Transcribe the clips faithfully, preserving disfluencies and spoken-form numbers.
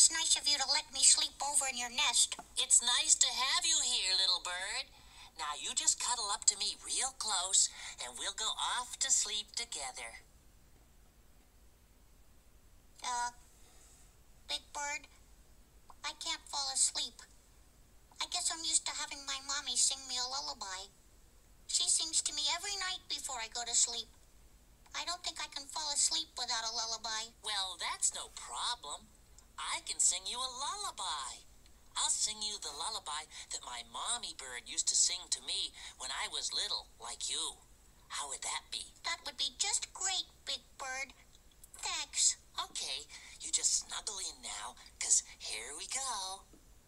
was nice of you to let me sleep over in your nest. It's nice to have you here, little bird. Now you just cuddle up to me real close, and we'll go off to sleep together. Uh, Big Bird, I can't fall asleep. I guess I'm used to having my mommy sing me a lullaby. She sings to me every night before I go to sleep. I don't think I can fall asleep without a lullaby. Well, that's no problem. I can sing you a lullaby. I'll sing you the lullaby that my mommy bird used to sing to me when I was little, like you. How would that be? That would be just great, Big Bird. Thanks. Okay, you just snuggle in now, 'cause here we go.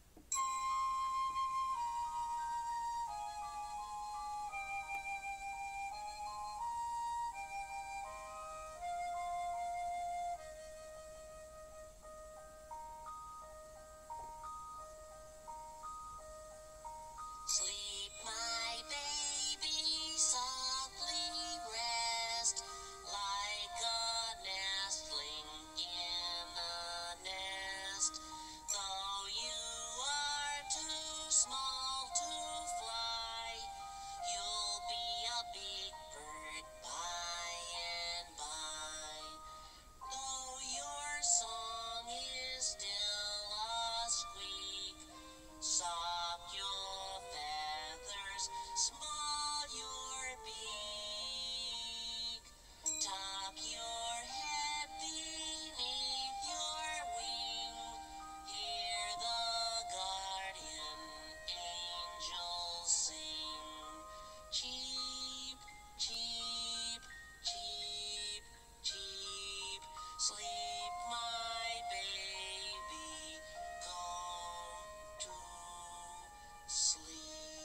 Sleep, my baby, softly rest, like a nestling in a nest. Though you are too small to fly, you'll be a big bird by and by. Though your song is still a squeak, soft your feathers, small your beak. Tuck your head beneath your wing. Hear the guardian angels sing. Cheep, cheep, cheep, cheep. Sleep, my baby, go to sleep.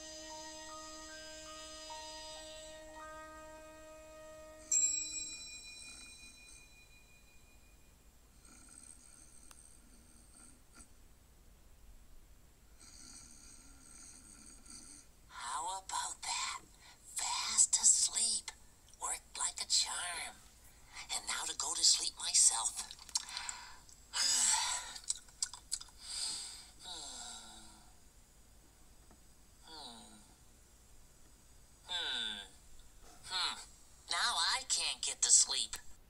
How about that? Fast asleep. Worked like a charm. And now to go to sleep myself. Hmm. Hmm. Now I can't get to sleep.